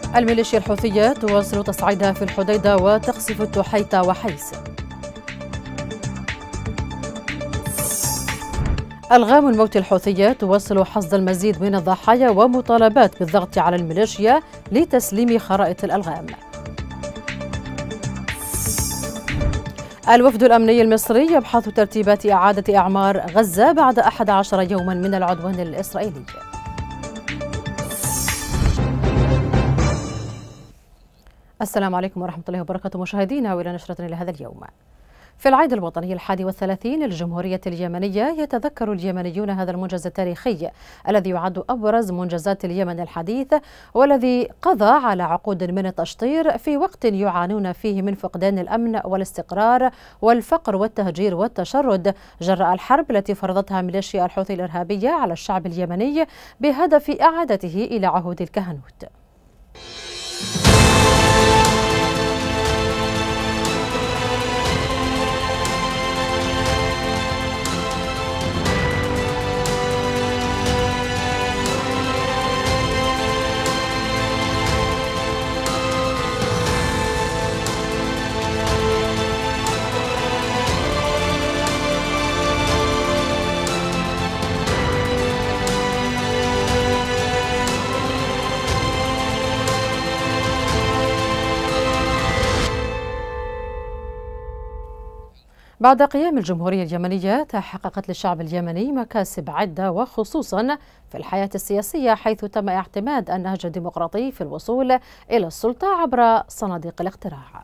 الميليشيا الحوثية تواصل تصعيدها في الحديدة وتقصف التحيطة وحيس. ألغام الموت الحوثية تواصل حصد المزيد من الضحايا ومطالبات بالضغط على الميليشيا لتسليم خرائط الألغام. الوفد الأمني المصري يبحث ترتيبات إعادة أعمار غزة بعد 11 يوما من العدوان الإسرائيلي. السلام عليكم ورحمة الله وبركاته مشاهدينا، وإلى نشرتنا لهذا اليوم. في العيد الوطني 31 للجمهورية اليمنية يتذكر اليمنيون هذا المنجز التاريخي الذي يعد أبرز منجزات اليمن الحديث، والذي قضى على عقود من التشطير في وقت يعانون فيه من فقدان الأمن والاستقرار والفقر والتهجير والتشرد جراء الحرب التي فرضتها ميليشيا الحوثي الإرهابية على الشعب اليمني بهدف إعادته إلى عهود الكهنوت. بعد قيام الجمهورية اليمنية تحققت للشعب اليمني مكاسب عدة، وخصوصا في الحياة السياسية، حيث تم اعتماد النهج الديمقراطي في الوصول إلى السلطة عبر صناديق الاقتراع.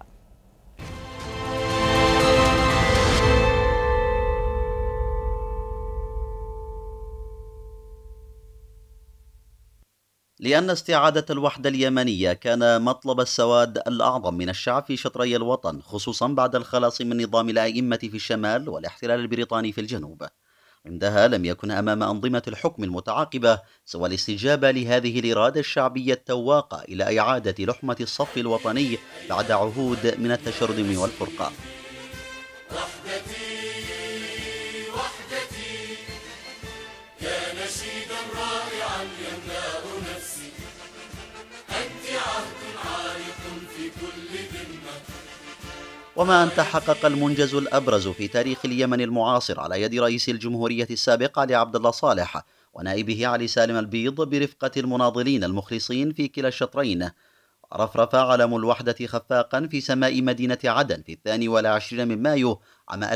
لأن استعادة الوحدة اليمنية كان مطلب السواد الأعظم من الشعب في شطري الوطن، خصوصا بعد الخلاص من نظام الأئمة في الشمال والاحتلال البريطاني في الجنوب. عندها لم يكن أمام أنظمة الحكم المتعاقبة سوى الاستجابة لهذه الإرادة الشعبية التواقة إلى إعادة لحمة الصف الوطني بعد عهود من التشرذم والفرقة. وما أن تحقق المنجز الأبرز في تاريخ اليمن المعاصر على يد رئيس الجمهورية السابق علي عبد الله صالح ونائبه علي سالم البيض برفقة المناضلين المخلصين في كلا الشطرين، رفرف علم الوحدة خفاقا في سماء مدينة عدن في 22 من مايو عام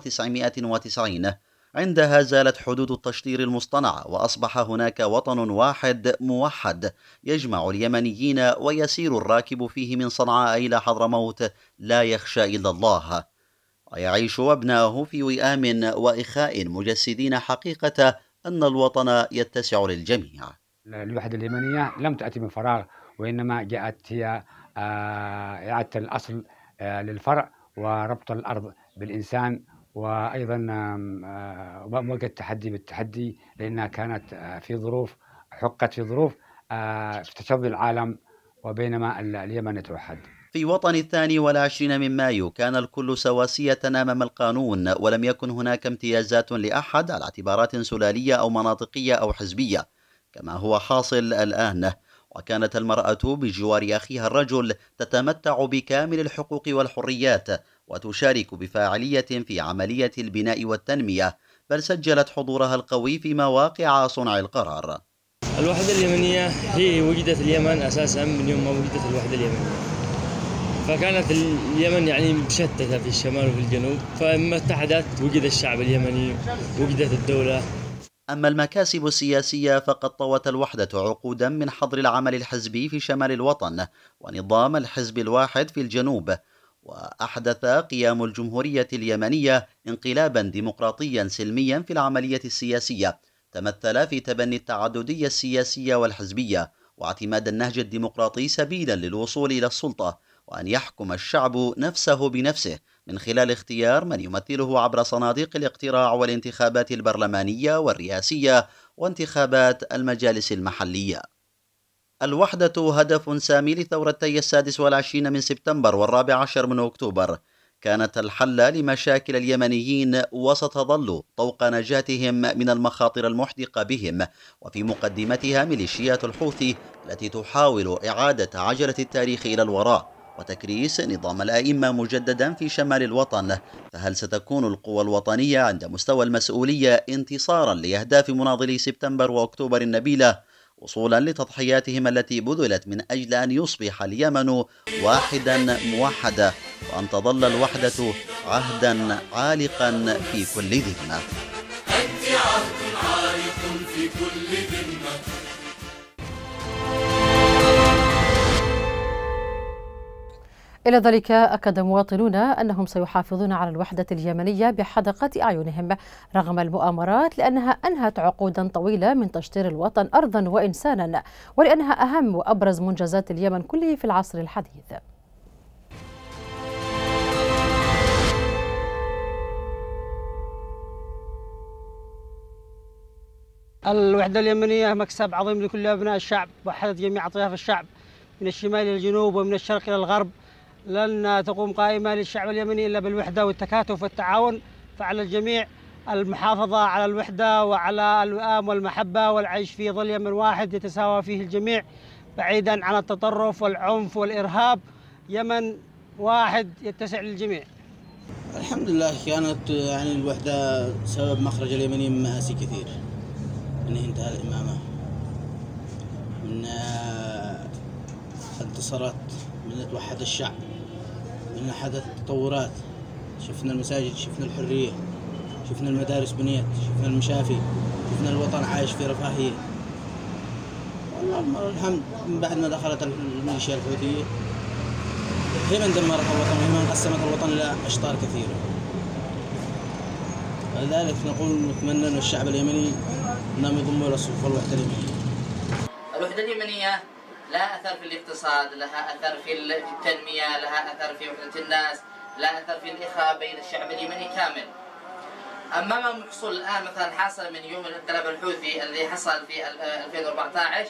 1990. عندها زالت حدود التشطير المصطنعة، وأصبح هناك وطن واحد موحد يجمع اليمنيين ويسير الراكب فيه من صنعاء إلى حضرموت لا يخشى إلا الله، ويعيش أبناؤه في وئام وإخاء مجسدين حقيقة أن الوطن يتسع للجميع. الوحدة اليمنية لم تأتي من فراغ، وإنما جاءت هي إعادة الأصل للفرع وربط الأرض بالإنسان، وأيضا مواجهة التحدي بالتحدي، لأنها كانت في ظروف حقت في ظروف في تشظي العالم، وبينما اليمن يتوحد. في وطن 22 من مايو كان الكل سواسية أمام القانون، ولم يكن هناك امتيازات لأحد على اعتبارات سلالية أو مناطقية أو حزبية كما هو حاصل الآن. وكانت المرأة بجوار أخيها الرجل تتمتع بكامل الحقوق والحريات، وتشارك بفاعلية في عملية البناء والتنمية، بل سجلت حضورها القوي في مواقع صنع القرار. الوحدة اليمنية هي وجدت اليمن أساسا من يوم ما وجدت الوحدة اليمنية، فكانت اليمن يعني مشتتة في الشمال وفي الجنوب، فلما اتحدت وجد الشعب اليمني، وجدت الدولة. أما المكاسب السياسية فقد طوت الوحدة عقودا من حظر العمل الحزبي في شمال الوطن ونظام الحزب الواحد في الجنوب، وأحدث قيام الجمهورية اليمنية انقلابا ديمقراطيا سلميا في العملية السياسية، تمثل في تبني التعددية السياسية والحزبية واعتماد النهج الديمقراطي سبيلا للوصول إلى السلطة، وأن يحكم الشعب نفسه بنفسه من خلال اختيار من يمثله عبر صناديق الاقتراع والانتخابات البرلمانية والرئاسية وانتخابات المجالس المحلية. الوحدة هدف سامي لثورتي 26 من سبتمبر و14 من أكتوبر. كانت الحل لمشاكل اليمنيين وستظل طوق نجاتهم من المخاطر المحدقة بهم، وفي مقدمتها ميليشيات الحوثي التي تحاول إعادة عجلة التاريخ إلى الوراء وتكريس نظام الأئمة مجددا في شمال الوطن. فهل ستكون القوى الوطنية عند مستوى المسؤولية انتصارا لأهداف مناضلي سبتمبر وأكتوبر النبيلة، وصولا لتضحياتهم التي بذلت من أجل أن يصبح اليمن واحدا موحدا، وأن تظل الوحدة عهدا عالقا في كل ذمة؟ أنت عهد عالق في كل ذمة. إلى ذلك أكد مواطنون أنهم سيحافظون على الوحدة اليمنية بحدقة أعينهم رغم المؤامرات، لأنها أنهت عقودا طويلة من تشطير الوطن أرضا وإنسانا، ولأنها أهم وأبرز منجزات اليمن كله في العصر الحديث. الوحدة اليمنية مكسب عظيم لكل أبناء الشعب، وحدت جميع أطياف الشعب من الشمال إلى الجنوب ومن الشرق إلى الغرب. لن تقوم قائمة للشعب اليمني إلا بالوحدة والتكاتف والتعاون، فعلى الجميع المحافظة على الوحدة وعلى الوئام والمحبة والعيش في ظل يمن واحد يتساوى فيه الجميع بعيدا عن التطرف والعنف والإرهاب. يمن واحد يتسع للجميع. الحمد لله كانت يعني الوحدة سبب مخرج اليمنيين من مآسي كثير، من انتهى الإمامة، من انتصارات، من توحد الشعب، من حدث تطورات. شفنا المساجد، شفنا الحرية، شفنا المدارس بنيت، شفنا المشافي، شفنا الوطن عايش في رفاهية. والله الحمد من بعد ما دخلت الميليشيا الحوثية هي من دمرت الوطن، وهي من قسمت الوطن إلى أشطار كثيرة. ولذلك نقول نتمنى أن الشعب اليمني أنهم يضموا إلى صفوف الوحدة اليمنية. الوحدة اليمنية لها أثر في الاقتصاد، لها أثر في التنمية، لها أثر في وحدة الناس، لها أثر في الإخاء بين الشعب اليمني كامل. أما ما محصول الآن مثلا حاصل من يوم الانقلاب الحوثي الذي حصل في 2014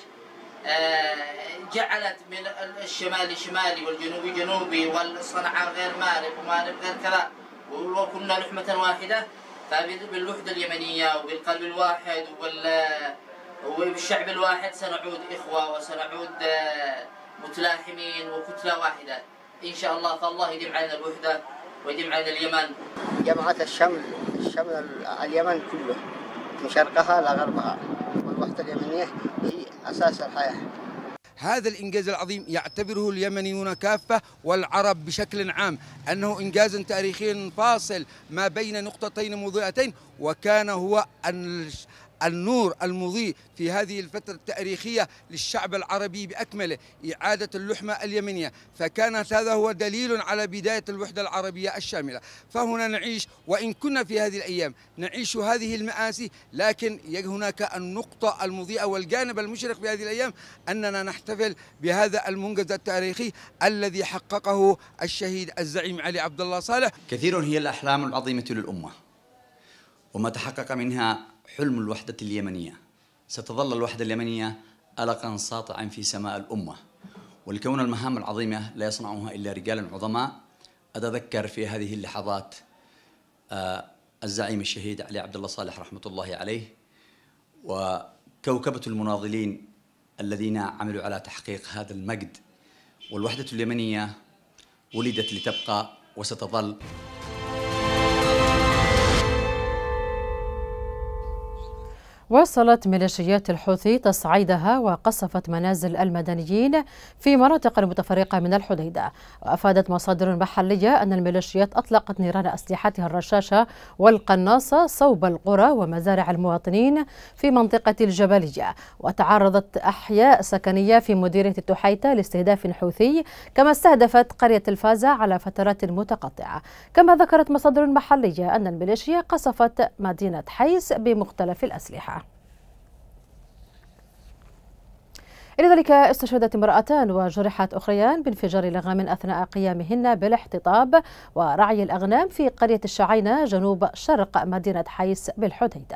جعلت من الشمالي شمالي والجنوبي جنوبي والصنعاء غير مارب ومارب غير كذا، وكنا لحمة واحدة. فبالوحدة اليمنية وبالقلب الواحد وبالشعب الواحد سنعود إخوة وسنعود متلاحمين وكتلة واحدة إن شاء الله. فالله يديم علينا الوحدة ويديم علينا اليمن. جمعت الشمل اليمن كله من شرقها لغربها، والوحدة اليمنية هي أساس الحياة. هذا الإنجاز العظيم يعتبره اليمنيون كافة والعرب بشكل عام أنه إنجاز تاريخي فاصل ما بين نقطتين مضيئتين، وكان هو النور المضيء في هذه الفترة التاريخية للشعب العربي بأكمله، إعادة اللحمة اليمنية. فكانت هذا هو دليل على بداية الوحدة العربية الشاملة. فهنا نعيش، وإن كنا في هذه الأيام نعيش هذه المآسي، لكن هناك النقطة المضيئة والجانب المشرق في هذه الأيام أننا نحتفل بهذا المنجز التاريخي الذي حققه الشهيد الزعيم علي عبد الله صالح. كثير هي الأحلام العظيمة للأمة، وما تحقق منها حلم الوحدة اليمنية. ستظل الوحدة اليمنية ألقا ساطعا في سماء الأمة، ولكون المهام العظيمة لا يصنعها إلا رجال عظماء. أتذكر في هذه اللحظات الزعيم الشهيد علي عبد الله صالح رحمة الله عليه وكوكبة المناضلين الذين عملوا على تحقيق هذا المجد. والوحدة اليمنية ولدت لتبقى وستظل. واصلت ميليشيات الحوثي تصعيدها وقصفت منازل المدنيين في مناطق متفرقة من الحديدة. وأفادت مصادر محلية أن الميليشيات أطلقت نيران أسلحتها الرشاشة والقناصة صوب القرى ومزارع المواطنين في منطقة الجبلية، وتعرضت أحياء سكنية في مديرية التحيتة لاستهداف حوثي، كما استهدفت قرية الفازة على فترات متقطعة. كما ذكرت مصادر محلية أن الميليشيا قصفت مدينة حيس بمختلف الأسلحة. لذلك استشهدت امرأتان وجرحت أخريان بانفجار لغام أثناء قيامهن بالاحتطاب ورعي الأغنام في قرية الشعينة جنوب شرق مدينة حيس بالحديدة.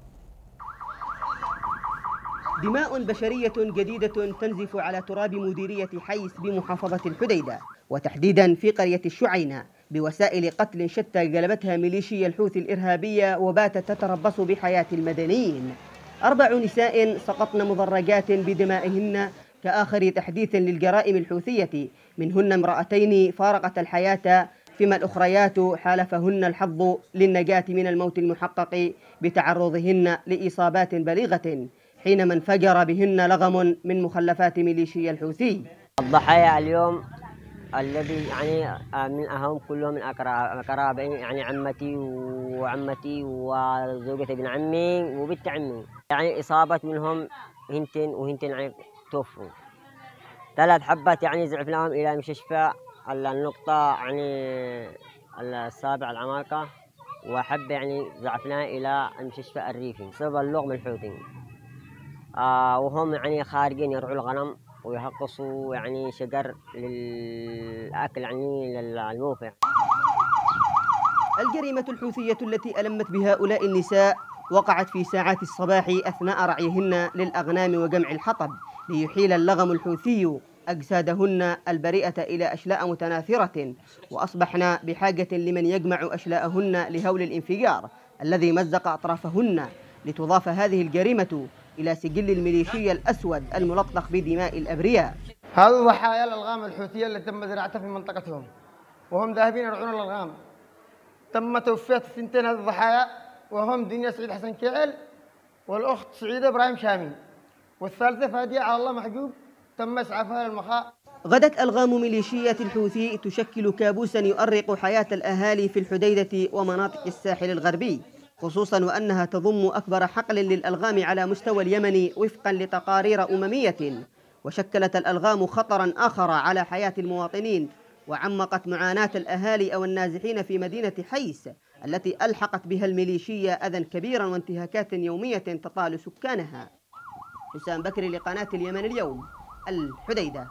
دماء بشرية جديدة تنزف على تراب مديرية حيس بمحافظة الحديدة، وتحديدا في قرية الشعينة بوسائل قتل شتى جلبتها ميليشيا الحوثي الإرهابية وباتت تتربص بحياة المدنيين. 4 نساء سقطن مدرجات بدمائهن كآخر تحديث للجرائم الحوثية، منهن امرأتين فارقت الحياة، فيما الأخريات حالفهن الحظ للنجاة من الموت المحقق بتعرضهن لإصابات بليغة حينما انفجر بهن لغم من مخلفات ميليشيا الحوثي. الضحايا اليوم الذي يعني من أهم كلهم من أقرابي، يعني عمتي وعمتي وزوجة ابن عمي وبنت عمي، يعني إصابة منهم هنتين يعني توفوا. 3 حبات يعني زعفناهم إلى مستشفى النقطة يعني السابع العمالقة، وحبة يعني زعفناها إلى المستشفى الريفي بسبب اللغم الحوثي. وهم يعني خارجين يرعوا الغنم ويهقصوا يعني شجر للأكل يعني للموفع. الجريمة الحوثية التي ألمت بهؤلاء النساء وقعت في ساعات الصباح أثناء رعيهن للأغنام وجمع الحطب، ليحيل اللغم الحوثي أجسادهن البريئة إلى أشلاء متناثرة، وأصبحن بحاجة لمن يجمع أشلاءهن لهول الانفجار الذي مزق أطرافهن، لتضاف هذه الجريمة إلى سجل الميليشيا الأسود الملطخ بدماء الأبرياء. هذه ضحايا الألغام الحوثية التي تم زراعتها في منطقتهم، وهم ذاهبين يرعون الألغام. تم توفية 2 هذه الضحايا، وهم دنيا سعيد حسن كيعل والأخت سعيدة إبراهيم شامي، والثالثة فادية على الله محجوب تم إسعافها للمخاء. غدت ألغام ميليشيات الحوثي تشكل كابوسا يؤرق حياة الأهالي في الحديدة ومناطق الساحل الغربي، خصوصا وأنها تضم أكبر حقل للألغام على مستوى اليمن وفقا لتقارير أممية. وشكلت الألغام خطرا آخر على حياة المواطنين، وعمقت معاناة الأهالي أو النازحين في مدينة حيس التي ألحقت بها الميليشيا أذى كبيرا وانتهاكات يومية تطال سكانها. حسام بكري لقناة اليمن اليوم، الحديدة.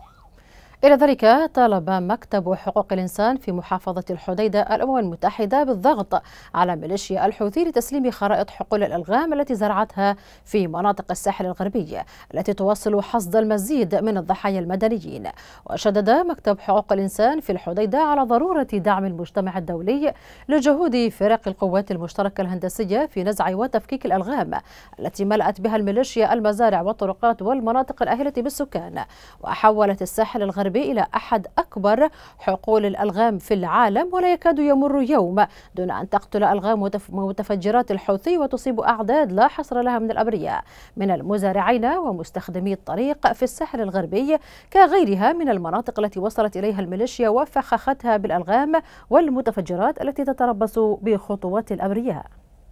إلى ذلك طالب مكتب حقوق الإنسان في محافظة الحديدة الأمم المتحدة بالضغط على ميليشيا الحوثي لتسليم خرائط حقول الألغام التي زرعتها في مناطق الساحل الغربي التي تواصل حصد المزيد من الضحايا المدنيين. وشدد مكتب حقوق الإنسان في الحديدة على ضرورة دعم المجتمع الدولي لجهود فرق القوات المشتركة الهندسية في نزع وتفكيك الألغام التي ملأت بها الميليشيا المزارع والطرقات والمناطق الأهلة بالسكان، وحولت الساحل الغربي إلى أحد أكبر حقول الألغام في العالم، ولا يكاد يمر يوم دون أن تقتل ألغام متفجرات الحوثي وتصيب أعداد لا حصر لها من الأبرياء من المزارعين ومستخدمي الطريق في الساحل الغربي، كغيرها من المناطق التي وصلت إليها الميليشيا وفخختها بالألغام والمتفجرات التي تتربص بخطوات الأبرياء.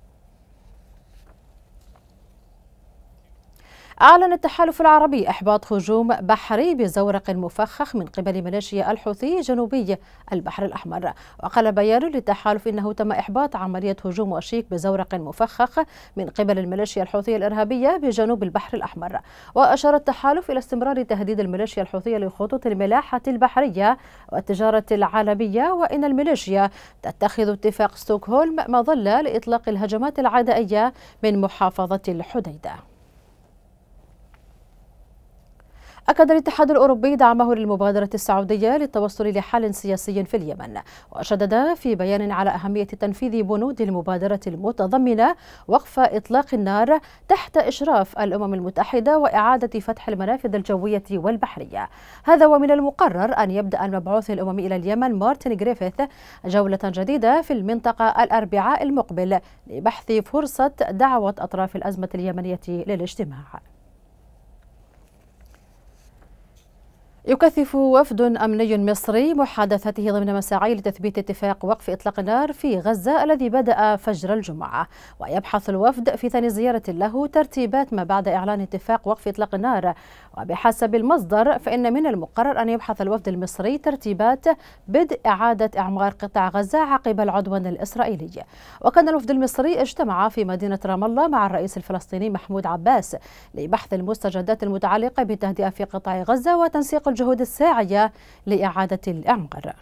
أعلن التحالف العربي إحباط هجوم بحري بزورق مفخخ من قبل ميليشيا الحوثي جنوبي البحر الأحمر. وقال بيان للتحالف إنه تم إحباط عملية هجوم وشيك بزورق مفخخ من قبل الميليشيا الحوثية الإرهابية بجنوب البحر الأحمر. وأشار التحالف إلى استمرار تهديد الميليشيا الحوثية لخطوط الملاحة البحرية والتجارة العالمية، وإن الميليشيا تتخذ اتفاق ستوكهولم مظلة لإطلاق الهجمات العدائية من محافظة الحديدة. أكد الاتحاد الأوروبي دعمه للمبادرة السعودية للتوصل لحل سياسي في اليمن، وشدد في بيان على أهمية تنفيذ بنود المبادرة المتضمنة وقف إطلاق النار تحت إشراف الأمم المتحدة وإعادة فتح المنافذ الجوية والبحرية. هذا ومن المقرر أن يبدأ المبعوث الأممي إلى اليمن مارتن غريفيث جولة جديدة في المنطقة الأربعاء المقبل لبحث فرصة دعوة أطراف الأزمة اليمنية للاجتماع. يكثف وفد أمني مصري محادثته ضمن مساعي لتثبيت اتفاق وقف إطلاق النار في غزة الذي بدأ فجر الجمعة. ويبحث الوفد في ثاني زيارة له ترتيبات ما بعد إعلان اتفاق وقف إطلاق النار. وبحسب المصدر فإن من المقرر أن يبحث الوفد المصري ترتيبات بدء إعادة إعمار قطاع غزة عقب العدوان الإسرائيلي. وكان الوفد المصري اجتمع في مدينة رام الله مع الرئيس الفلسطيني محمود عباس لبحث المستجدات المتعلقة بالتهدئة في قطاع غزة وتنسيق الجهود الساعية لإعادة الإعمار.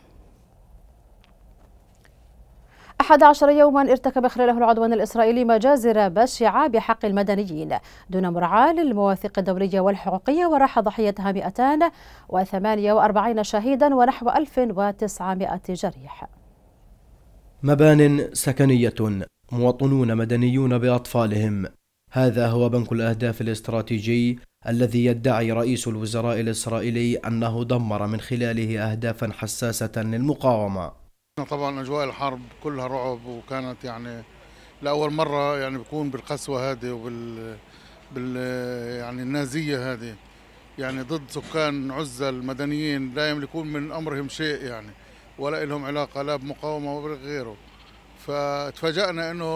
11 يوما ارتكب خلاله العدوان الإسرائيلي مجازر بشعة بحق المدنيين دون مراعاة للمواثيق الدولية والحقوقية، وراح ضحيتها 248 شهيدا ونحو 1900 جريح. مبان سكنية، مواطنون مدنيون بأطفالهم، هذا هو بنك الأهداف الاستراتيجي الذي يدعي رئيس الوزراء الإسرائيلي أنه دمر من خلاله أهدافا حساسة للمقاومة. طبعا أجواء الحرب كلها رعب، وكانت يعني لأول مرة يعني بيكون بالقسوة هذه يعني النازية هذه، يعني ضد سكان عزة المدنيين لا يملكون من أمرهم شيء يعني، ولا لهم علاقة لا بمقاومة ولا غيره. فتفاجأنا إنه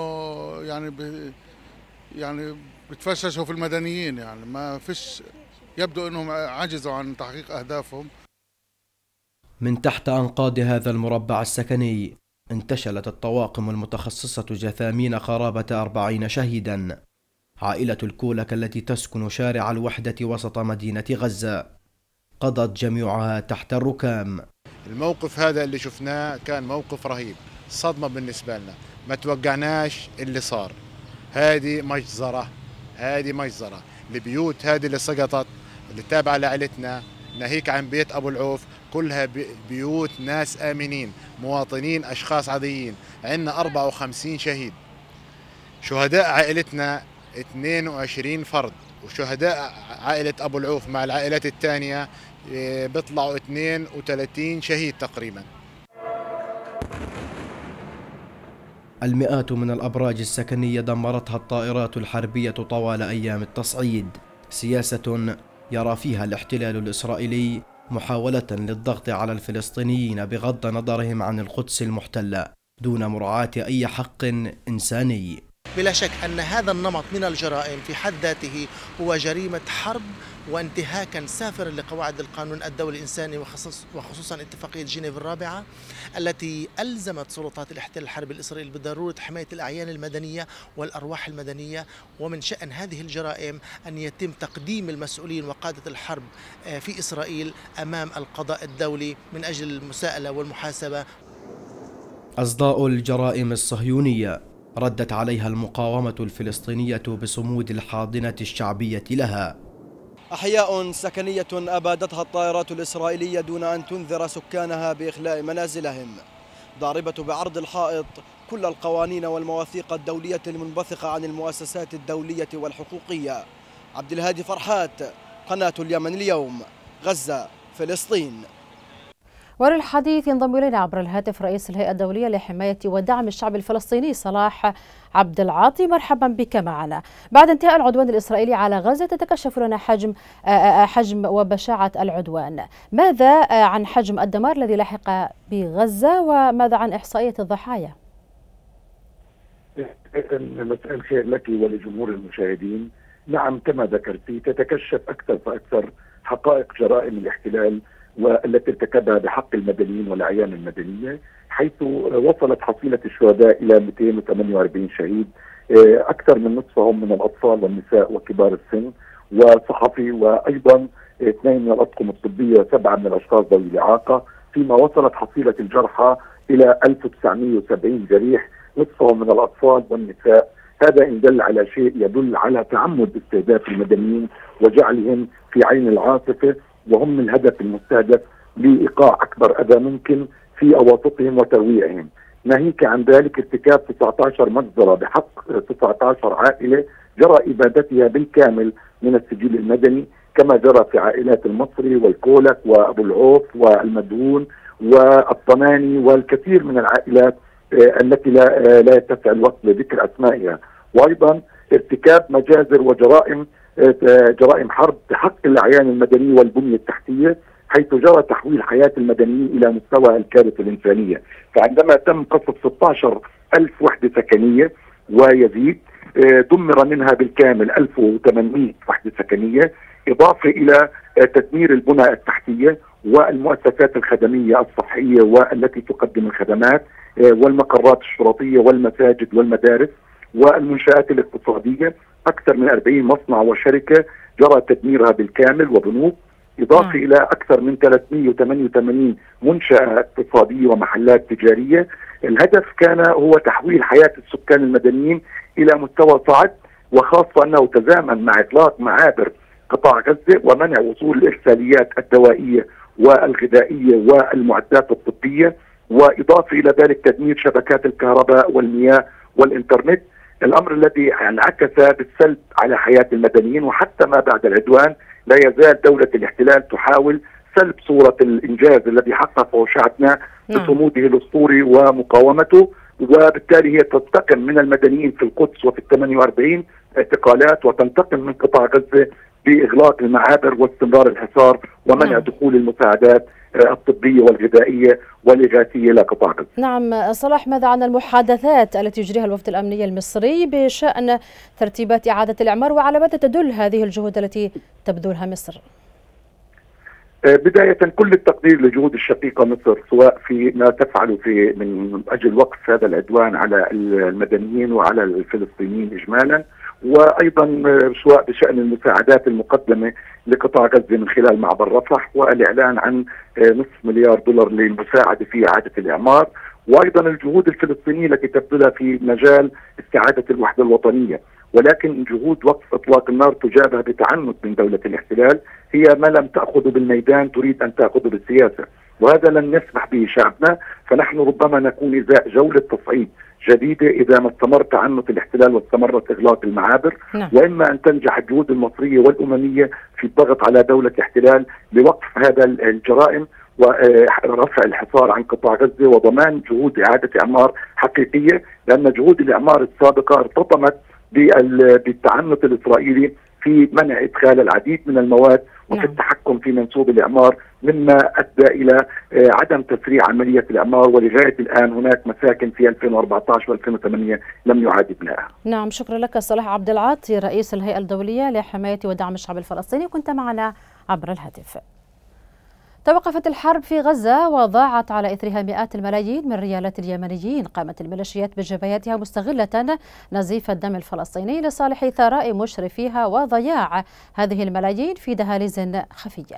يعني بتفششوا في المدنيين، يعني ما فيش، يبدو إنهم عجزوا عن تحقيق أهدافهم. من تحت أنقاض هذا المربع السكني انتشلت الطواقم المتخصصة جثامين قرابة 40 شهيدا. عائلة الكولك التي تسكن شارع الوحدة وسط مدينة غزة قضت جميعها تحت الركام. الموقف هذا اللي شفناه كان موقف رهيب، صدمة بالنسبة لنا، ما توقعناش اللي صار. هذه مجزرة، هذه مجزرة. البيوت هذه اللي سقطت اللي تابعة لعائلتنا، ناهيك عن بيت أبو العوف، كلها بيوت ناس آمنين، مواطنين، أشخاص عاديين. عندنا 54 شهيد. شهداء عائلتنا 22 فرد، وشهداء عائلة أبو العوف مع العائلات الثانية بيطلعوا 32 شهيد تقريبا. المئات من الأبراج السكنية دمرتها الطائرات الحربية طوال أيام التصعيد، سياسة يرى فيها الاحتلال الإسرائيلي محاولة للضغط على الفلسطينيين بغض نظرهم عن القدس المحتلة دون مراعاة أي حق إنساني. بلا شك أن هذا النمط من الجرائم في حد ذاته هو جريمة حرب وانتهاكا سافرا لقواعد القانون الدولي الإنساني، وخصوصا اتفاقية جنيف الرابعة التي ألزمت سلطات الاحتلال الحربي الإسرائيلي بضرورة حماية الأعيان المدنية والأرواح المدنية. ومن شأن هذه الجرائم أن يتم تقديم المسؤولين وقادة الحرب في إسرائيل أمام القضاء الدولي من أجل المساءلة والمحاسبة. أصداء الجرائم الصهيونية ردت عليها المقاومة الفلسطينية بصمود الحاضنة الشعبية لها. أحياء سكنية أبادتها الطائرات الإسرائيلية دون أن تنذر سكانها بإخلاء منازلهم، ضاربة بعرض الحائط كل القوانين والمواثيق الدولية المنبثقة عن المؤسسات الدولية والحقوقية. عبد الهادي فرحات، قناة اليمن اليوم، غزة، فلسطين. وللحديث ينضم إلينا عبر الهاتف رئيس الهيئة الدولية لحماية ودعم الشعب الفلسطيني صلاح عبد العاطي. مرحبا بك معنا. بعد انتهاء العدوان الإسرائيلي على غزة تتكشف لنا حجم وبشاعة العدوان، ماذا عن حجم الدمار الذي لحق بغزة وماذا عن إحصائية الضحايا؟ مساء الخير لك ولجمهور المشاهدين. نعم كما ذكرتي تتكشف أكثر فأكثر حقائق جرائم الاحتلال والتي ارتكبها بحق المدنيين والأعيان المدنية، حيث وصلت حصيلة الشهداء إلى 248 شهيد، أكثر من نصفهم من الأطفال والنساء وكبار السن وصحفي، وأيضا 2 من الأطقم الطبية و7 من الأشخاص ذوي الإعاقة، فيما وصلت حصيلة الجرحى إلى 1970 جريح، نصفهم من الأطفال والنساء. هذا إن دل على شيء يدل على تعمد استهداف المدنيين وجعلهم في عين العاصفة، وهم الهدف المستهدف لإيقاع أكبر أذى ممكن في أواسطهم وترويعهم. ناهيك عن ذلك ارتكاب 19 مجزرة بحق 19 عائلة جرى إبادتها بالكامل من السجل المدني، كما جرى في عائلات المصري والكولك وأبو العوف والمدهون والطناني والكثير من العائلات التي لا يتسع الوقت لذكر أسمائها. وأيضا ارتكاب مجازر وجرائم حرب بحق الأعيان المدنية والبنية التحتية، حيث جرى تحويل حياة المدنيين إلى مستوى الكارثة الإنسانية. فعندما تم قصف 16,000 وحدة سكنية ويزيد، دمر منها بالكامل 1800 وحدة سكنية، إضافة إلى تدمير البنى التحتية والمؤسسات الخدمية الصحية والتي تقدم الخدمات والمقرات الشرطية والمساجد والمدارس والمنشآت الاقتصادية. أكثر من 40 مصنع وشركة جرى تدميرها بالكامل وبنوك، إضافة إلى أكثر من 388 منشأة اقتصادية ومحلات تجارية. الهدف كان هو تحويل حياة السكان المدنيين إلى مستوى صعب، وخاصة أنه تزامن مع إطلاق معابر قطاع غزة ومنع وصول الإرساليات الدوائية والغذائية والمعدات الطبية، وإضافة إلى ذلك تدمير شبكات الكهرباء والمياه والإنترنت، الأمر الذي انعكس بالسلب على حياة المدنيين. وحتى ما بعد العدوان لا يزال دولة الاحتلال تحاول سلب صورة الإنجاز الذي حققه شعبنا بصموده الأسطوري ومقاومته، وبالتالي هي تنتقم من المدنيين في القدس وفي 48 اعتقالات، وتنتقم من قطاع غزة بإغلاق المعابر واستمرار الحصار ومنع دخول المساعدات الطبية والغذائية والإغاثية إلى قطاع غزة. نعم صلاح، ماذا عن المحادثات التي يجريها الوفد الأمني المصري بشأن ترتيبات إعادة الإعمار، وعلى ماذا تدل هذه الجهود التي تبذلها مصر؟ بداية كل التقدير لجهود الشقيقة مصر، سواء في ما تفعله من أجل وقف هذا العدوان على المدنيين وعلى الفلسطينيين إجمالا، وأيضا سواء بشأن المساعدات المقدمة لقطاع غزة من خلال معبر رفح والإعلان عن $500 مليار للمساعدة في إعادة الإعمار، وأيضا الجهود الفلسطينية التي تبذلها في مجال استعادة الوحدة الوطنية. ولكن جهود وقف إطلاق النار تجابه بتعنت من دولة الاحتلال، هي ما لم تأخذه بالميدان تريد أن تأخذه بالسياسة، وهذا لن يسمح به شعبنا. فنحن ربما نكون إزاء جولة تصعيد جديدة إذا ما استمر تعنت الاحتلال واستمرت إغلاق المعابر، وإما أن تنجح الجهود المصرية والأممية في الضغط على دولة الاحتلال لوقف هذا الجرائم ورفع الحصار عن قطاع غزة وضمان جهود إعادة إعمار حقيقية، لأن جهود الإعمار السابقة ارتطمت بالتعنت الإسرائيلي في منع إدخال العديد من المواد وفي التحكم في منسوب الإعمار، مما أدى إلى عدم تسريع عملية الإعمار، ولغاية الآن هناك مساكن في 2014 و2008 لم يعاد بنائها. نعم، شكرا لك صلاح عبد العاطي رئيس الهيئة الدولية لحماية ودعم الشعب الفلسطيني، كنت معنا عبر الهاتف. توقفت الحرب في غزة وضاعت على إثرها مئات الملايين من ريالات اليمنيين. قامت الميليشيات بجبهاتها مستغلة نزيف الدم الفلسطيني لصالح ثراء مشرفيها وضياع هذه الملايين في دهاليز خفية.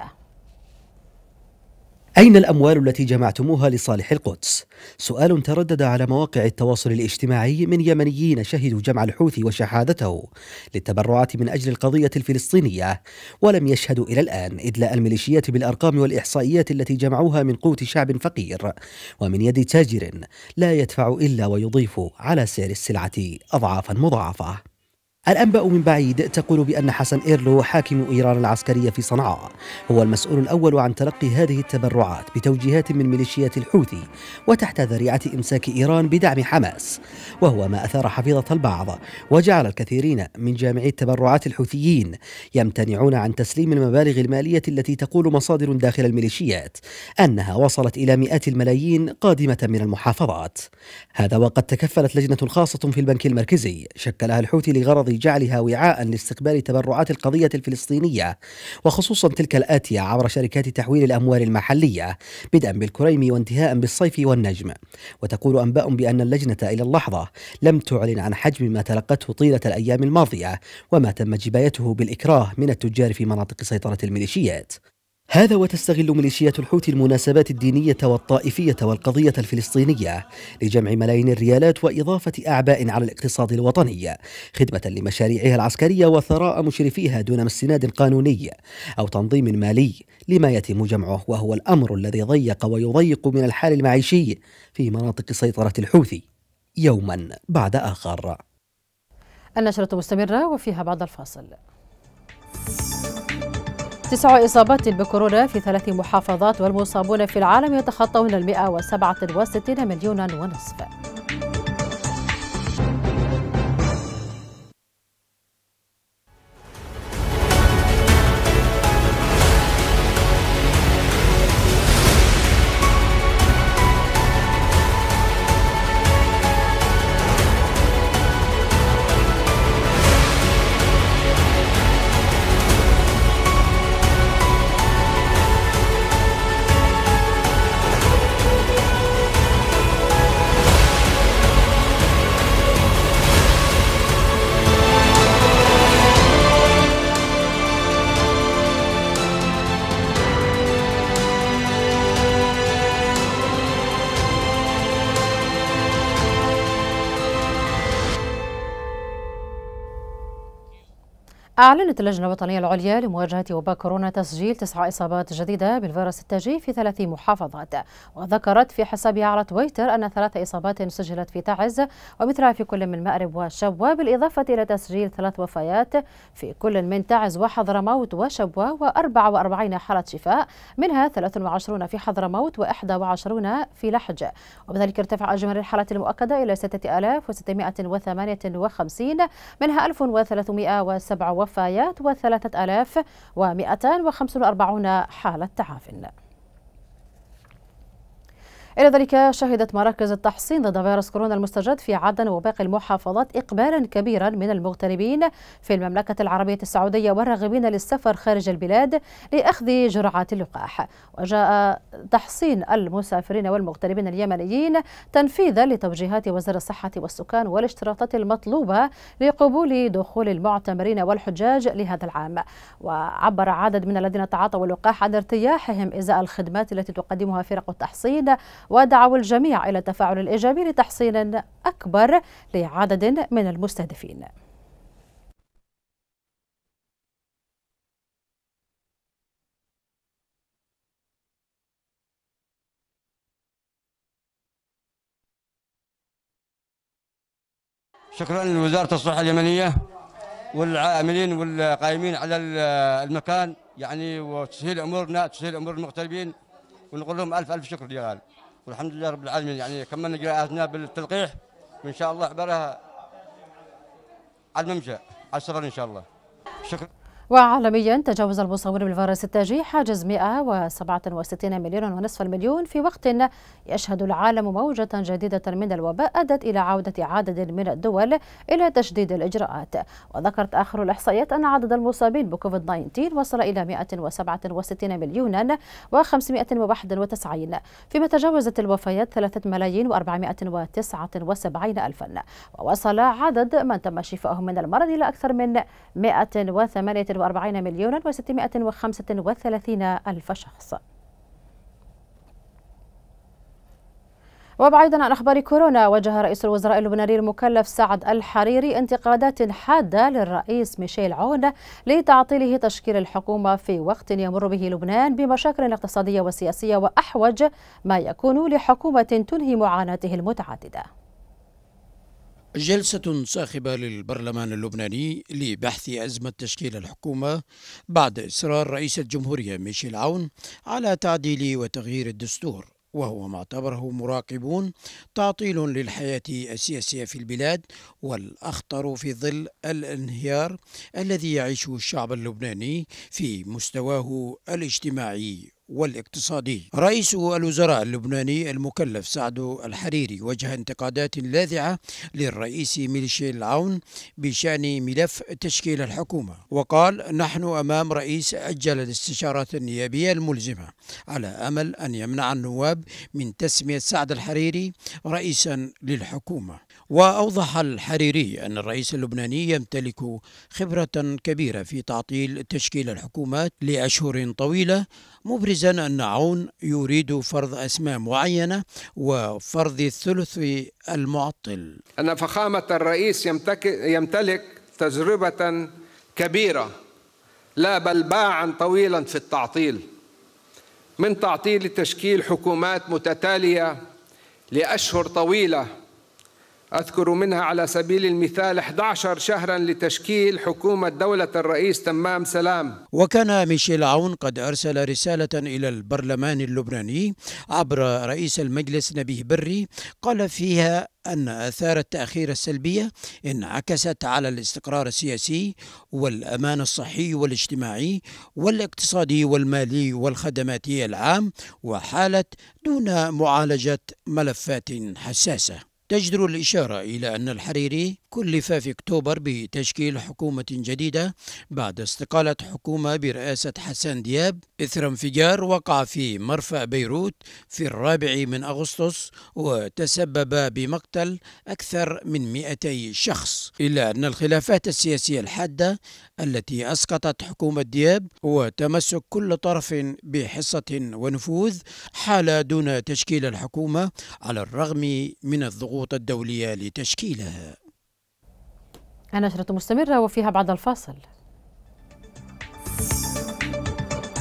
أين الأموال التي جمعتموها لصالح القدس؟ سؤال تردد على مواقع التواصل الاجتماعي من يمنيين شهدوا جمع الحوثي وشحاذته للتبرعات من أجل القضية الفلسطينية، ولم يشهدوا إلى الآن إدلاء الميليشيات بالأرقام والإحصائيات التي جمعوها من قوت شعب فقير ومن يد تاجر لا يدفع إلا ويضيف على سعر السلعة أضعافا مضاعفة. الأنباء من بعيد تقول بأن حسن إيرلو حاكم إيران العسكرية في صنعاء هو المسؤول الأول عن تلقي هذه التبرعات بتوجيهات من ميليشيات الحوثي وتحت ذريعة إمساك إيران بدعم حماس، وهو ما أثار حفيظة البعض وجعل الكثيرين من جامعي التبرعات الحوثيين يمتنعون عن تسليم المبالغ المالية التي تقول مصادر داخل الميليشيات أنها وصلت إلى مئات الملايين قادمة من المحافظات. هذا وقد تكفلت لجنة خاصة في البنك المركزي شكلها الحوثي لغرض جعلها وعاء لاستقبال تبرعات القضية الفلسطينية، وخصوصا تلك الآتية عبر شركات تحويل الأموال المحلية بدءا بالكريمي وانتهاء بالصيف والنجم. وتقول أنباء بأن اللجنة إلى اللحظة لم تعلن عن حجم ما تلقته طيلة الأيام الماضية وما تم جبايته بالإكراه من التجار في مناطق سيطرة الميليشيات. هذا وتستغل ميليشيات الحوثي المناسبات الدينية والطائفية والقضية الفلسطينية لجمع ملايين الريالات وإضافة أعباء على الاقتصاد الوطني خدمة لمشاريعها العسكرية وثراء مشرفيها دون استناد قانوني أو تنظيم مالي لما يتم جمعه، وهو الأمر الذي ضيق ويضيق من الحال المعيشي في مناطق سيطرة الحوثي يوما بعد آخر. النشرة مستمرة وفيها بعد الفاصل. 9 إصابات بكورونا في 3 محافظات، والمصابون في العالم يتخطون 167 مليونا ونصف. أعلنت اللجنة الوطنية العليا لمواجهة وباء كورونا تسجيل 9 إصابات جديدة بالفيروس التاجي في 30 محافظات، وذكرت في حسابها على تويتر أن 3 إصابات سجلت في تعز ومثلها في كل من مأرب وشبوة، بالإضافة إلى تسجيل 3 وفيات في كل من تعز وحضرموت وشبوة، و44 حالة شفاء، منها 23 في حضرموت و21 في لحج، وبذلك ارتفع إجمالي الحالات المؤكدة إلى 6658، منها 1307 وفيات و3245 حالة تعافٍ. إلى ذلك شهدت مراكز التحصين ضد فيروس كورونا المستجد في عدن وباقي المحافظات إقبالا كبيرا من المغتربين في المملكة العربية السعودية والراغبين للسفر خارج البلاد لأخذ جرعات اللقاح. وجاء تحصين المسافرين والمغتربين اليمنيين تنفيذا لتوجيهات وزير الصحة والسكان والاشتراطات المطلوبة لقبول دخول المعتمرين والحجاج لهذا العام. وعبر عدد من الذين تعاطوا اللقاح عن ارتياحهم إزاء الخدمات التي تقدمها فرق التحصين، ودعوا الجميع إلى التفاعل الإيجابي لتحصين أكبر لعدد من المستهدفين. شكرا لوزارة الصحة اليمنية والعاملين والقائمين على المكان، يعني وتسهيل أمورنا، تسهيل أمور المغتربين، ونقول لهم ألف شكر ديال، والحمد لله رب العالمين. يعني كملنا إجراءاتنا بالتلقيح، وإن شاء الله عبارها على الممشى على السفر إن شاء الله. شكرا. وعالميا تجاوز المصابون بالفيروس التاجي حاجز 167 مليون ونصف المليون في وقت يشهد العالم موجة جديدة من الوباء أدت إلى عودة عدد من الدول إلى تشديد الإجراءات. وذكرت آخر الإحصائيات أن عدد المصابين بكوفيد 19 وصل إلى 167 مليون و591، فيما تجاوزت الوفيات 3,479,000، ووصل عدد من تم شفائهم من المرض إلى أكثر من 148 مليون و635,000 شخص. وبعيدا عن أخبار كورونا، وجه رئيس الوزراء اللبناني المكلف سعد الحريري انتقادات حادة للرئيس ميشيل عون لتعطيله تشكيل الحكومة في وقت يمر به لبنان بمشاكل اقتصادية وسياسية، وأحوج ما يكون لحكومة تنهي معاناته المتعددة. جلسة صاخبة للبرلمان اللبناني لبحث أزمة تشكيل الحكومة بعد إصرار رئيس الجمهورية ميشيل عون على تعديل وتغيير الدستور، وهو ما اعتبره مراقبون تعطيل للحياة السياسية في البلاد، والأخطر في ظل الانهيار الذي يعيشه الشعب اللبناني في مستواه الاجتماعي والاقتصادي. رئيس الوزراء اللبناني المكلف سعد الحريري وجه انتقادات لاذعة للرئيس ميشيل عون بشأن ملف تشكيل الحكومة، وقال: نحن أمام رئيس أجل الاستشارات النيابية الملزمة على أمل أن يمنع النواب من تسمية سعد الحريري رئيسا للحكومة. وأوضح الحريري أن الرئيس اللبناني يمتلك خبرة كبيرة في تعطيل تشكيل الحكومات لأشهر طويلة، مبرزا أن عون يريد فرض أسماء معينة وفرض الثلث المعطل. أن فخامة الرئيس يمتلك تجربة كبيرة، لا بل باعا طويلا في التعطيل، من تعطيل تشكيل حكومات متتالية لأشهر طويلة، أذكر منها على سبيل المثال 11 شهرا لتشكيل حكومة دولة الرئيس تمام سلام. وكان ميشيل عون قد أرسل رسالة إلى البرلمان اللبناني عبر رئيس المجلس نبيه بري قال فيها أن آثار التأخير السلبية انعكست على الاستقرار السياسي والأمان الصحي والاجتماعي والاقتصادي والمالي والخدماتي العام، وحالت دون معالجة ملفات حساسة. تجدر الإشارة إلى أن الحريري كلف في أكتوبر بتشكيل حكومة جديدة بعد استقالة حكومة برئاسة حسان دياب إثر انفجار وقع في مرفأ بيروت في 4 أغسطس وتسبب بمقتل أكثر من 200 شخص، إلا أن الخلافات السياسية الحادة التي أسقطت حكومة دياب وتمسك كل طرف بحصة ونفوذ حال دون تشكيل الحكومة على الرغم من الضغوط الدولية لتشكيلها. النشرة مستمرة وفيها بعد الفاصل.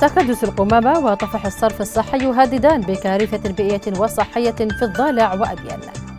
تكدس القمامة وطفح الصرف الصحي يهددان بكارثة بيئية وصحية في الضالع وأبين.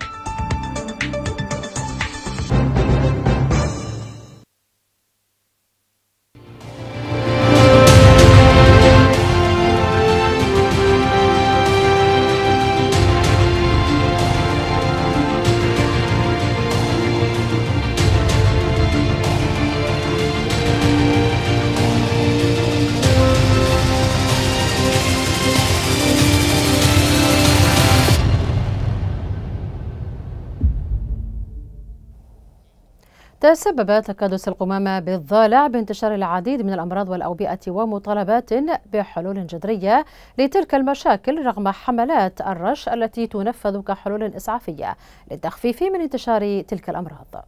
تسبب تكدس القمامة بالضالع بانتشار العديد من الأمراض والأوبئة ومطالبات بحلول جذرية لتلك المشاكل رغم حملات الرش التي تنفذ كحلول إسعافية للتخفيف من انتشار تلك الأمراض.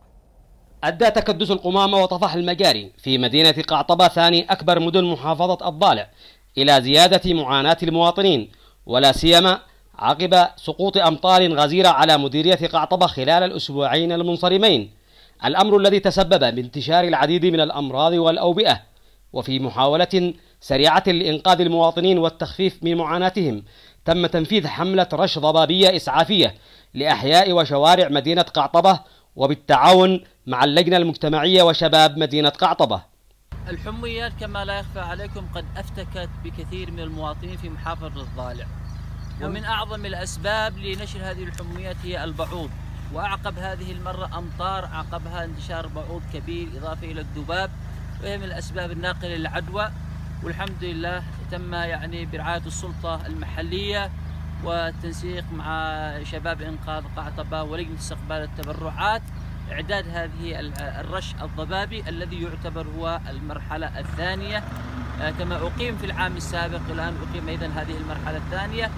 أدى تكدس القمامة وطفح المجاري في مدينة قعطبة ثاني أكبر مدن محافظة الضالع إلى زيادة معاناة المواطنين، ولا سيما عقب سقوط أمطار غزيرة على مديرية قعطبة خلال الأسبوعين المنصرمين، الأمر الذي تسبب بانتشار العديد من الأمراض والأوبئة. وفي محاولة سريعة لإنقاذ المواطنين والتخفيف من معاناتهم، تم تنفيذ حملة رش ضبابية إسعافية لأحياء وشوارع مدينة قعطبة وبالتعاون مع اللجنة المجتمعية وشباب مدينة قعطبة. الحميات كما لا يخفى عليكم قد أفتكت بكثير من المواطنين في محافظة الضالع، ومن أعظم الأسباب لنشر هذه الحميات هي البعوض، وأعقب هذه المرة أمطار عقبها انتشار بعوض كبير إضافة إلى الذباب، وهي من الأسباب الناقلة للعدوى. والحمد لله تم برعاية السلطة المحلية والتنسيق مع شباب إنقاذ قعطبة ولجنة استقبال التبرعات إعداد هذه الرش الضبابي الذي يعتبر هو المرحلة الثانية، كما أقيم في العام السابق الآن أقيم أيضا هذه المرحلة الثانية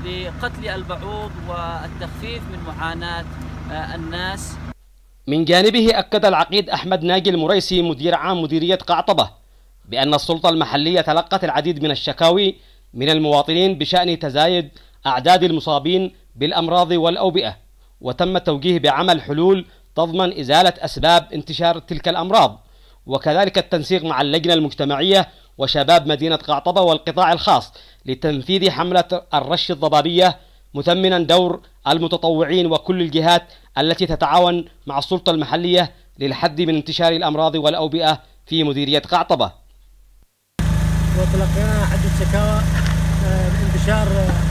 لقتل البعوض والتخفيف من معاناة الناس. من جانبه أكد العقيد أحمد ناجي المريسي مدير عام مديرية قعطبة بأن السلطة المحلية تلقت العديد من الشكاوي من المواطنين بشأن تزايد أعداد المصابين بالأمراض والأوبئة، وتم التوجيه بعمل حلول تضمن إزالة أسباب انتشار تلك الأمراض، وكذلك التنسيق مع اللجنة المجتمعية وشباب مدينة قعطبة والقطاع الخاص لتنفيذ حملة الرش الضبابية، مثمنا دور المتطوعين وكل الجهات التي تتعاون مع السلطة المحلية للحد من انتشار الأمراض والأوبئة في مديرية قعطبة. وتلقينا عدة شكاوى انتشار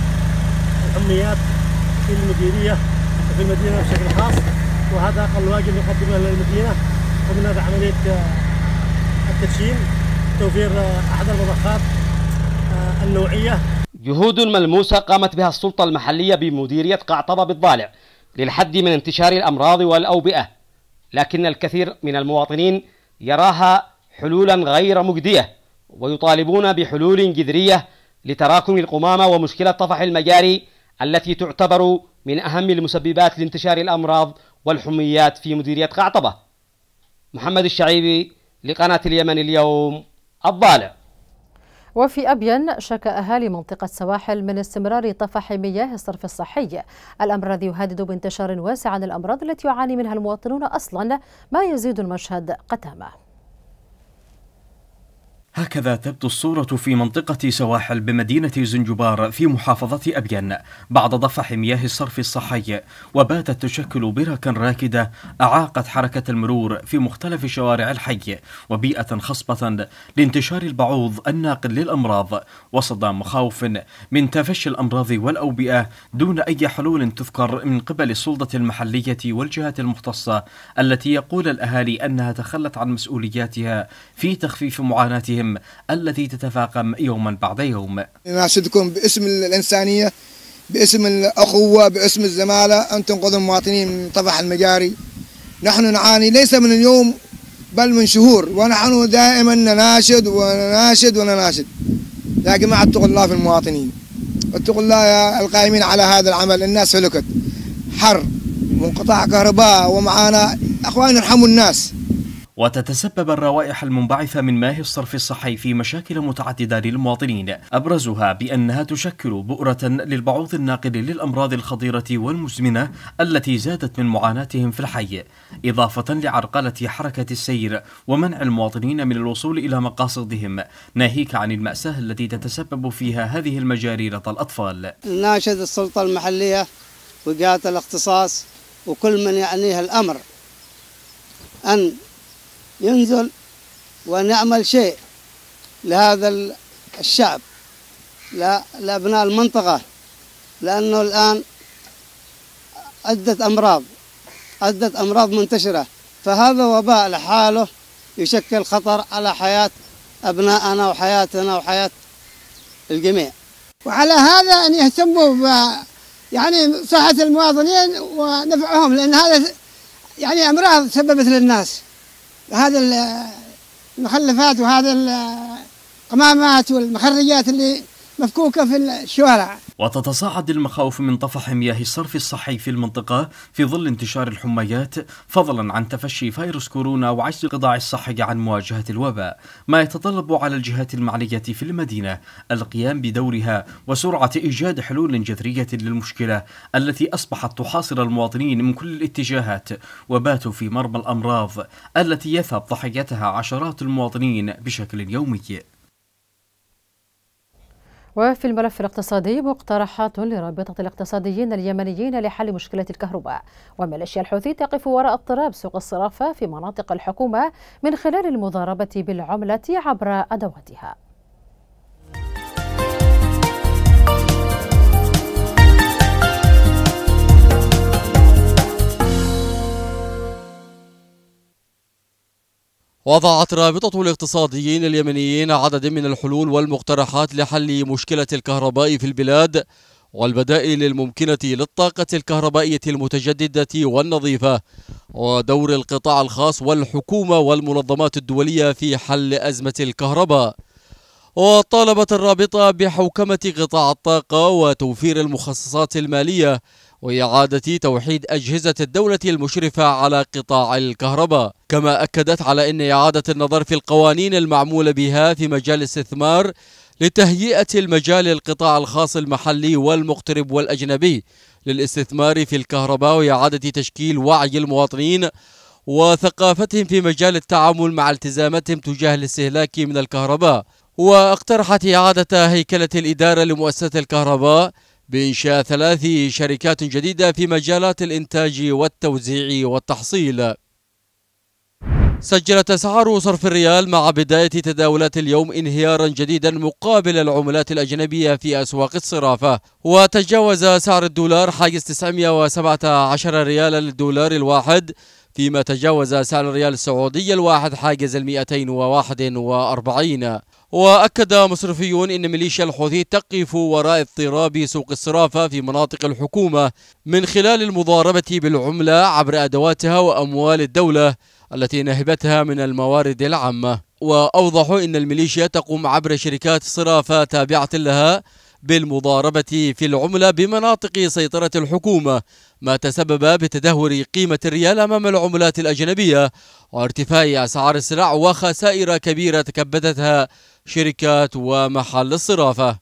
الحميات في المديرية وفي المدينة بشكل خاص، وهذا أقل واجب نقدمه للمدينة. قمنا بعملية التدشين، توفير أحد المضخات النوعية. جهود ملموسة قامت بها السلطة المحلية بمديرية قعطبة بالضالع للحد من انتشار الأمراض والأوبئة، لكن الكثير من المواطنين يراها حلولا غير مجدية، ويطالبون بحلول جذرية لتراكم القمامة ومشكلة طفح المجاري التي تعتبر من أهم المسببات لانتشار الأمراض والحميات في مديرية قعطبة. محمد الشعيبي لقناة اليمن اليوم، الضالع. وفي أبين شكى أهالي منطقة سواحل من استمرار طفح مياه الصرف الصحي، الأمر الذي يهدد بانتشار واسع عن الأمراض التي يعاني منها المواطنون أصلا، ما يزيد المشهد قتامة. هكذا تبدو الصورة في منطقة سواحل بمدينة زنجبار في محافظة أبين بعد ضفح مياه الصرف الصحي، وباتت تشكل بركا راكدة أعاقت حركة المرور في مختلف شوارع الحي وبيئة خصبة لانتشار البعوض الناقل للأمراض، وسط مخاوف من تفشي الأمراض والأوبئة دون أي حلول تذكر من قبل السلطة المحلية والجهات المختصة التي يقول الأهالي أنها تخلت عن مسؤولياتها في تخفيف معاناتهم التي تتفاقم يوما بعد يوم. ناشدكم باسم الإنسانية، باسم الأخوة، باسم الزمالة أن تنقذوا المواطنين من طفح المجاري. نحن نعاني ليس من اليوم بل من شهور، ونحن دائما نناشد ونناشد ونناشد، يا جماعة اتقوا الله في المواطنين، اتقوا الله يا القائمين على هذا العمل. الناس هلكت، حر وانقطاع كهرباء ومعانا، أخوان ارحموا الناس. وتتسبب الروائح المنبعثة من مياه الصرف الصحي في مشاكل متعددة للمواطنين، أبرزها بأنها تشكل بؤرة للبعوض الناقل للأمراض الخطيرة والمزمنة التي زادت من معاناتهم في الحي، إضافة لعرقلة حركة السير ومنع المواطنين من الوصول إلى مقاصدهم، ناهيك عن المأساة التي تتسبب فيها هذه المجاري لدى الأطفال. ناشد السلطة المحلية وجهات الاختصاص وكل من يعنيه الأمر أن ينزل ونعمل شيء لهذا الشعب، لأبناء المنطقة، لأنه الآن عدة أمراض منتشرة، فهذا وباء لحاله يشكل خطر على حياة أبنائنا وحياتنا وحياة الجميع. وعلى هذا أن يهتموا يعني صحة المواطنين ونفعهم، لأن هذا يعني أمراض سببت للناس، هذا المخلفات وهذا القمامات والمخرجات اللي مفكوكة في الشوارع. وتتصاعد المخاوف من طفح مياه الصرف الصحي في المنطقة في ظل انتشار الحميات، فضلا عن تفشي فيروس كورونا وعجز القطاع الصحي عن مواجهة الوباء، ما يتطلب على الجهات المعنية في المدينة القيام بدورها وسرعة إيجاد حلول جذرية للمشكلة التي أصبحت تحاصر المواطنين من كل الاتجاهات وباتوا في مرمى الأمراض التي يذهب ضحيتها عشرات المواطنين بشكل يومي. وفي الملف الاقتصادي مقترحات لرابطة الاقتصاديين اليمنيين لحل مشكلة الكهرباء، وميليشيا الحوثي تقف وراء اضطراب سوق الصرافة في مناطق الحكومة من خلال المضاربة بالعملة عبر أدواتها. وضعت رابطة الاقتصاديين اليمنيين عدد من الحلول والمقترحات لحل مشكلة الكهرباء في البلاد والبدائل الممكنة للطاقة الكهربائية المتجددة والنظيفة، ودور القطاع الخاص والحكومة والمنظمات الدولية في حل أزمة الكهرباء. وطالبت الرابطة بحوكمة قطاع الطاقة وتوفير المخصصات المالية وإعادة توحيد أجهزة الدولة المشرفة على قطاع الكهرباء، كما أكدت على أن إعادة النظر في القوانين المعمول بها في مجال الاستثمار لتهيئة المجال للقطاع الخاص المحلي والمقترب والأجنبي للاستثمار في الكهرباء وإعادة تشكيل وعي المواطنين وثقافتهم في مجال التعامل مع التزاماتهم تجاه الاستهلاك من الكهرباء. واقترحت إعادة هيكلة الإدارة لمؤسسة الكهرباء بإنشاء 3 شركات جديدة في مجالات الإنتاج والتوزيع والتحصيل. سجلت أسعار صرف الريال مع بداية تداولات اليوم انهيارا جديدا مقابل العملات الأجنبية في أسواق الصرافة، وتجاوز سعر الدولار حاجز 917 ريالا للدولار الواحد، فيما تجاوز سعر الريال السعودي الواحد حاجز 241. وأكد مصرفيون أن ميليشيا الحوثي تقف وراء اضطراب سوق الصرافة في مناطق الحكومة من خلال المضاربة بالعملة عبر أدواتها وأموال الدولة التي نهبتها من الموارد العامة. وأوضحوا أن الميليشيا تقوم عبر شركات صرافة تابعة لها بالمضاربة في العملة بمناطق سيطرة الحكومة، ما تسبب بتدهور قيمة الريال أمام العملات الأجنبية وارتفاع أسعار السلع وخسائر كبيرة تكبدتها شركات ومحل الصرافة.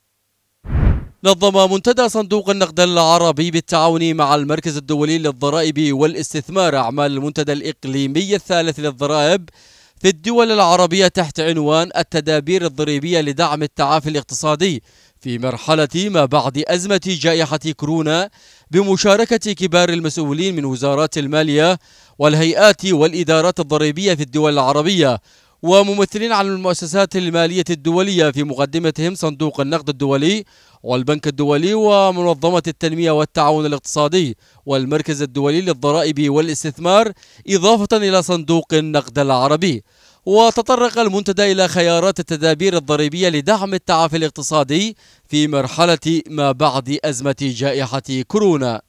نظم منتدى صندوق النقد العربي بالتعاون مع المركز الدولي للضرائب والاستثمار أعمال المنتدى الإقليمي الثالث للضرائب في الدول العربية تحت عنوان التدابير الضريبية لدعم التعافي الاقتصادي في مرحلة ما بعد أزمة جائحة كورونا، بمشاركة كبار المسؤولين من وزارات المالية والهيئات والإدارات الضريبية في الدول العربية وممثلين عن المؤسسات المالية الدولية في مقدمتهم صندوق النقد الدولي والبنك الدولي ومنظمة التنمية والتعاون الاقتصادي والمركز الدولي للضرائب والاستثمار، إضافة إلى صندوق النقد العربي. وتطرق المنتدى إلى خيارات التدابير الضريبية لدعم التعافي الاقتصادي في مرحلة ما بعد أزمة جائحة كورونا.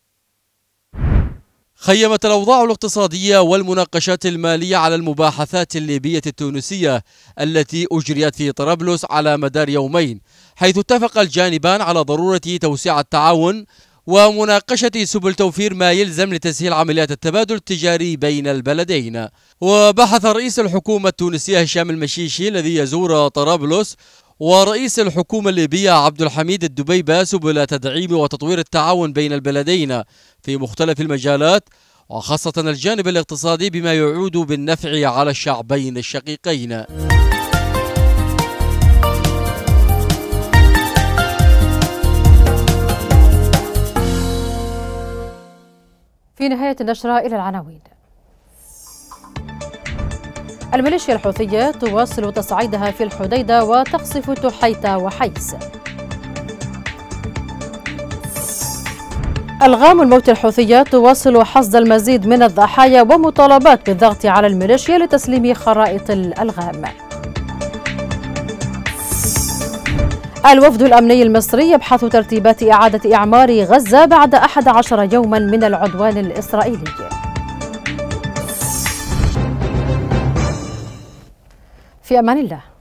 خيمت الأوضاع الاقتصادية والمناقشات المالية على المباحثات الليبية التونسية التي أجريت في طرابلس على مدار يومين، حيث اتفق الجانبان على ضرورة توسيع التعاون ومناقشة سبل توفير ما يلزم لتسهيل عمليات التبادل التجاري بين البلدين. وبحث رئيس الحكومة التونسية هشام المشيشي الذي يزور طرابلس ورئيس الحكومة الليبية عبد الحميد الدبيبة سبل تدعيم وتطوير التعاون بين البلدين في مختلف المجالات، وخاصة الجانب الاقتصادي بما يعود بالنفع على الشعبين الشقيقين. في نهاية النشرة إلى العناوين. الميليشيا الحوثية تواصل تصعيدها في الحديدة وتقصف تحيتا وحيس. ألغام الموت الحوثية تواصل حصد المزيد من الضحايا ومطالبات بالضغط على الميليشيا لتسليم خرائط الألغام. الوفد الأمني المصري يبحث ترتيبات إعادة إعمار غزة بعد 11 يوما من العدوان الإسرائيلي. في أمان الله.